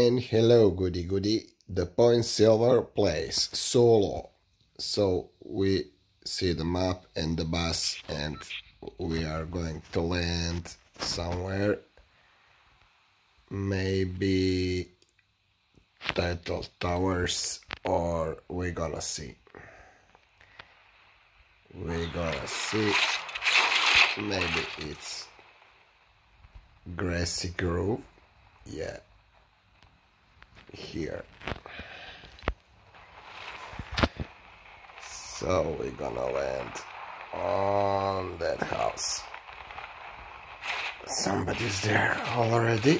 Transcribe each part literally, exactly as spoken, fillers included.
And hello goody goody, the Point Silver plays solo. So we see the map and the bus and we are going to land somewhere. Maybe Title Towers, or we're gonna see. We're gonna see. Maybe it's Grassy Grove. Yeah. Here. So we're gonna land on that house. Somebody's there already.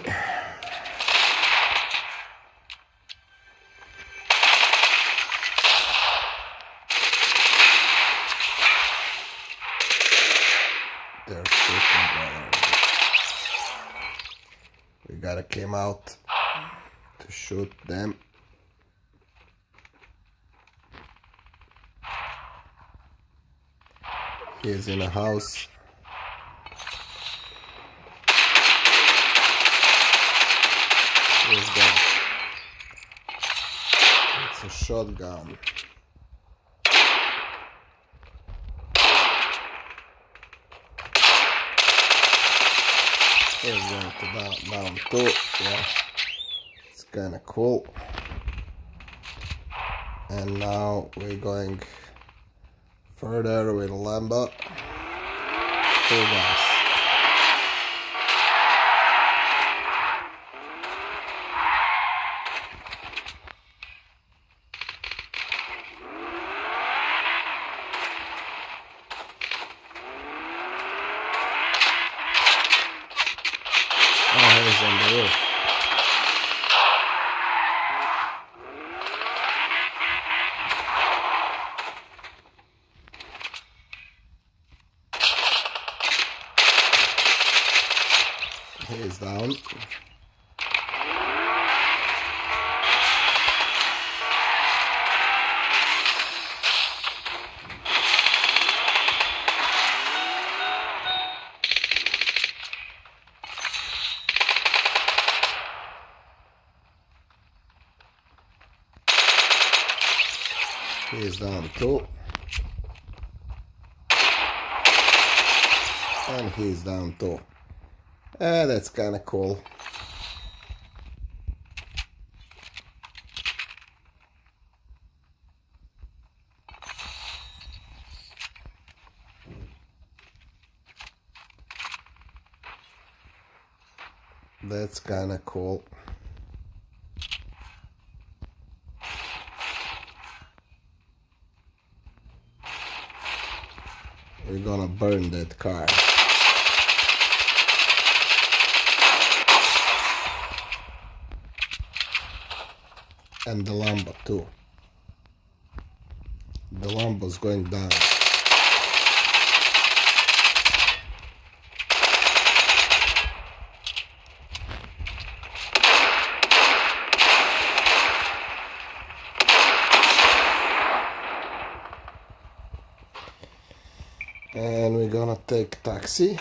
They're shooting already. We gotta come out to shoot them. He's in a house. He's gone. It's a shotgun. He's going to down, down too. Yeah. It's kinda cool. And now we're going further with Lambo. Two guys. Oh, he's on the roof. He's down. He's down too. And he's down too. Ah, that's kinda cool. That's kinda cool. We're gonna burn that car. And the Lambo too. The Lambo's going down. And we're gonna take taxi.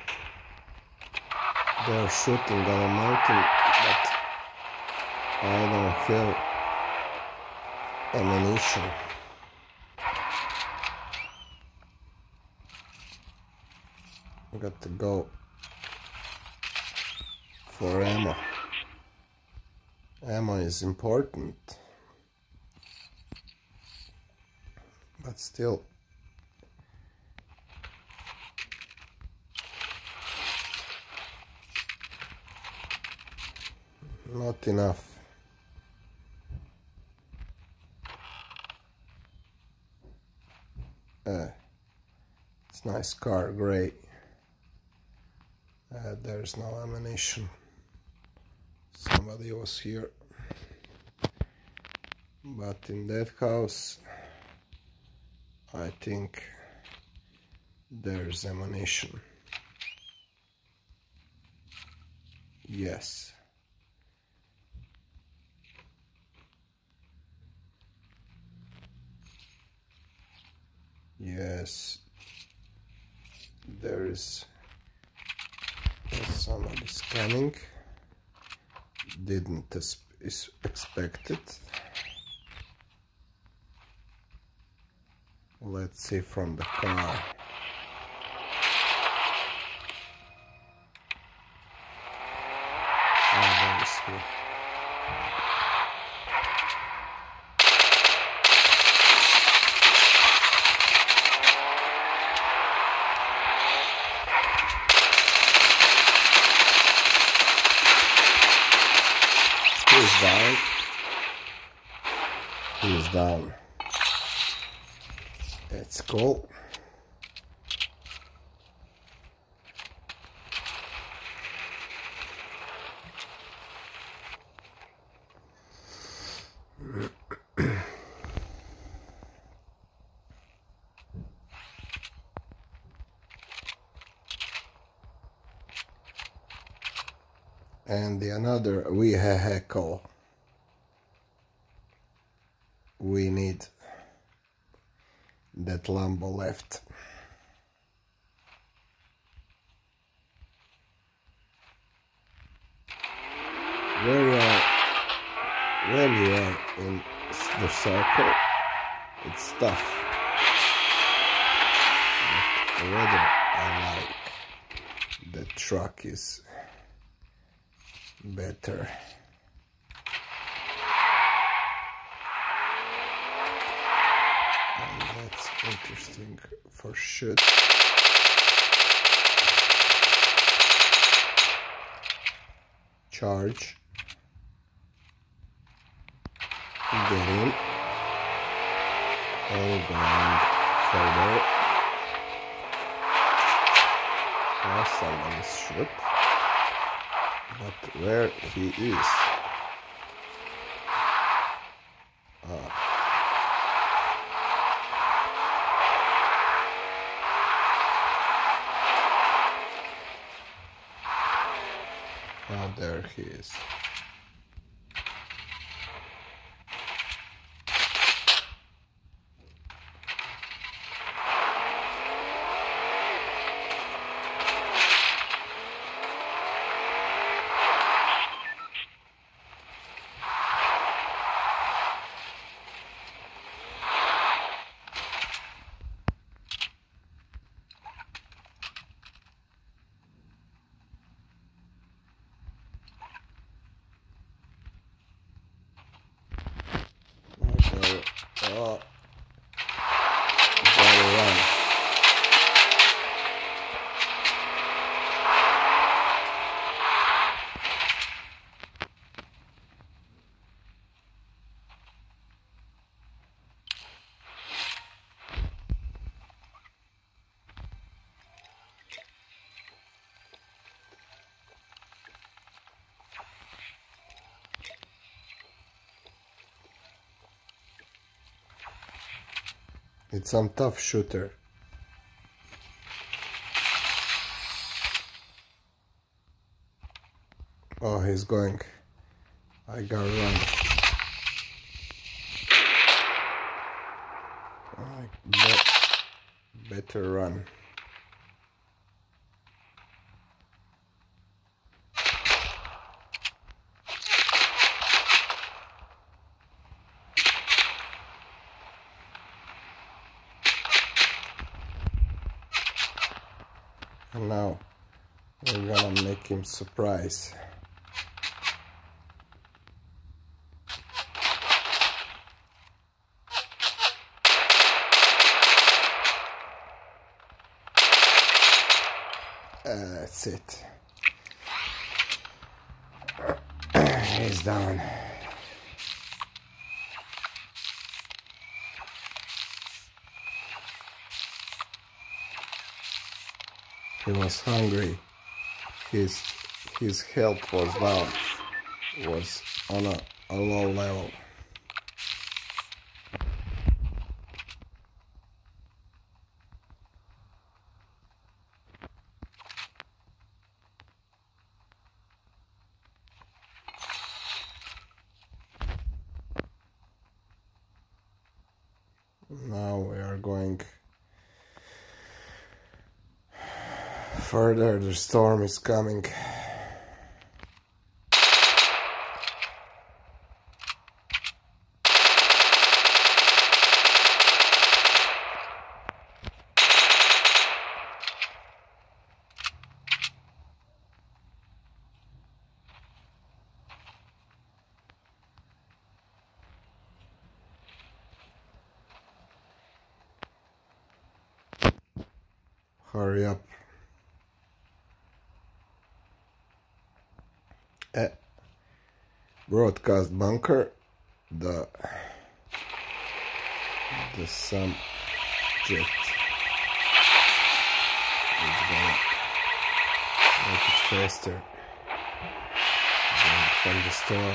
They're shooting on a mountain, but I don't feel ammunition. I got to go for ammo. Ammo is important, but still. Not enough. Uh, it's nice car, gray. Uh, there's no ammunition. Somebody was here. But in that house, I think there's ammunition. Yes. Yes, there is somebody scanning. Didn't is expected. Let's see from the car. Oh, there is he. He's down. He's down. That's cool. And the another vehicle we need that Lambo left. Where you are, when you are in the circle, it's tough. But whether I like the truck is better. And that's interesting for sure. Charge. Get in. And going further. Oh, someone is shot. But where he is? Ah. Ah, there he is. Oh, gotta run. It's some tough shooter. Oh, he's going. I gotta run. I bet, better run. And now we're gonna make him surprise. Uh, that's it. He's down. He was hungry. His his health was down. Was on a, a low level. Now we are going further. The storm is coming. Hurry up. Eh, broadcast bunker. The the subject is gonna make it faster from the storm.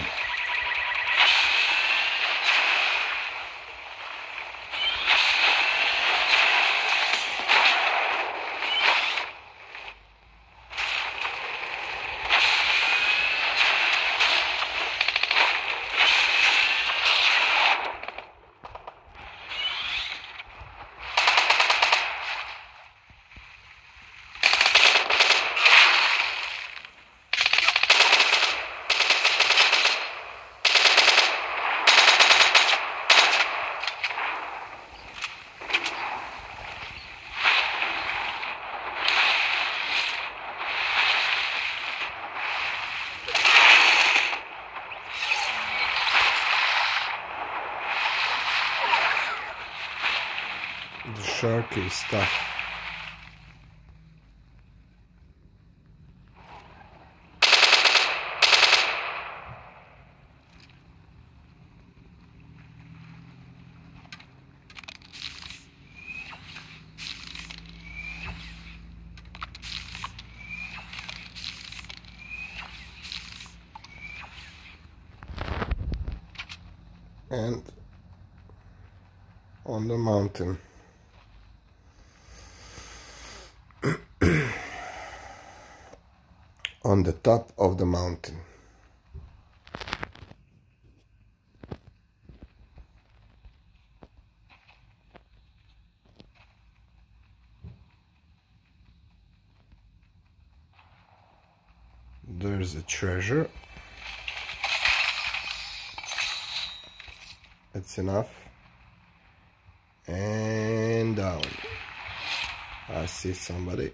The shark is tough. And on the mountain. On the top of the mountain. There's a treasure. That's enough. And down. I see somebody.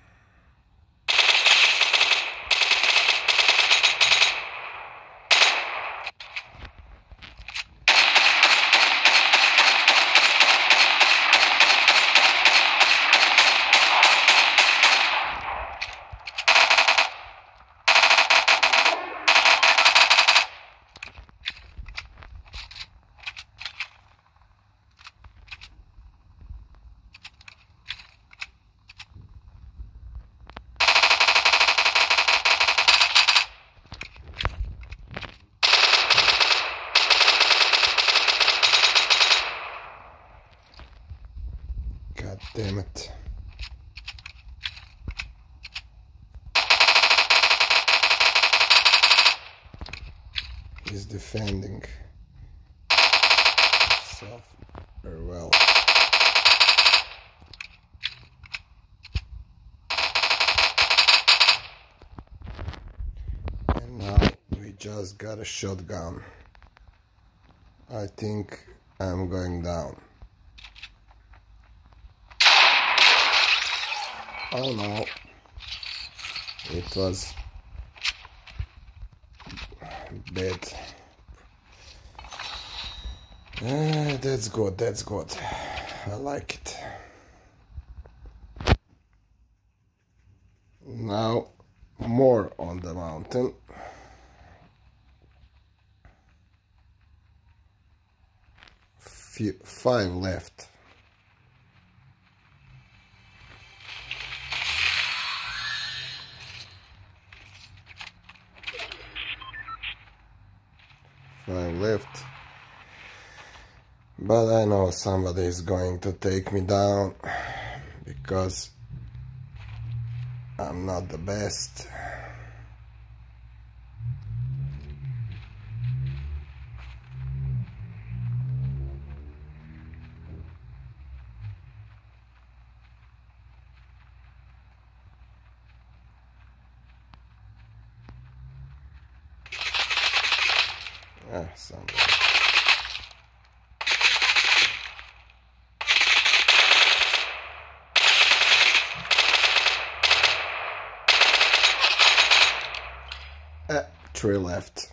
God damn it. He's defending himself very well. And now we just got a shotgun. I think I'm going down. Oh no, it was bad. Uh, that's good, that's good. I like it. Now more on the mountain. Few, five left. Five left, but I know somebody is going to take me down because I'm not the best. Ah, somebody. Ah, three left.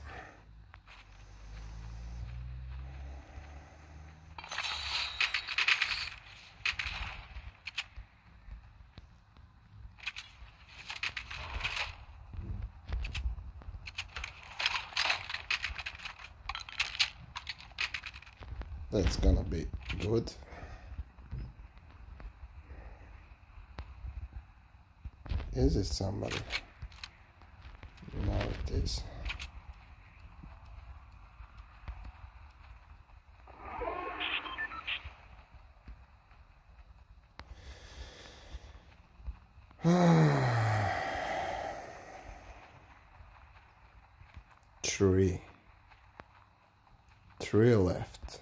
That's gonna be good. Is it somebody? No, it is. Three. Three left.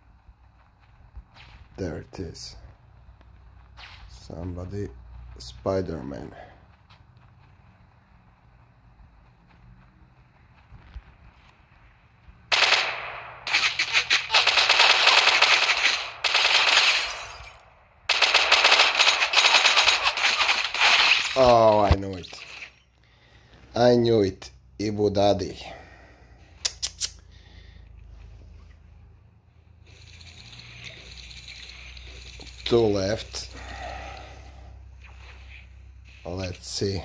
There it is. Somebody. Spider-Man. Oh, I knew it. I knew it. Ibu Daddy. Two left. Let's see.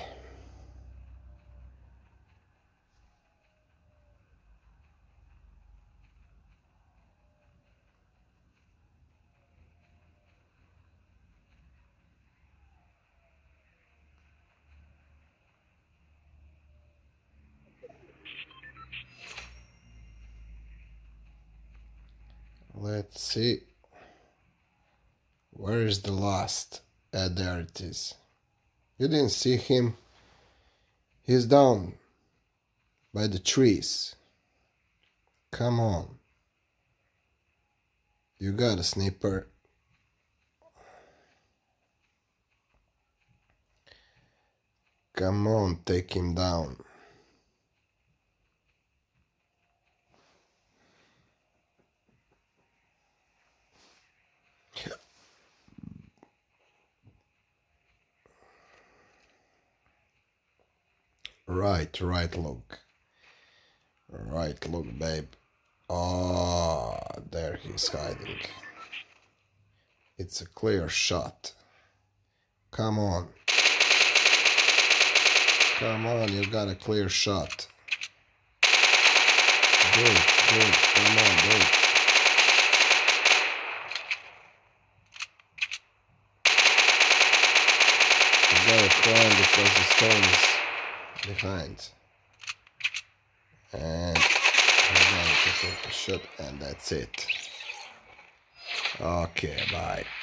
Let's see. Where is the last? Ah, there it is. You didn't see him. He's down by the trees. Come on. You got a sniper. Come on, take him down. Right, right look. Right look, babe. Oh, there he's hiding. It's a clear shot. Come on. Come on, you got a clear shot. Do it, do it, come on, do it. You gotta climb because the stone is behind. And I'm going to take a shot, and that's it. Okay, bye.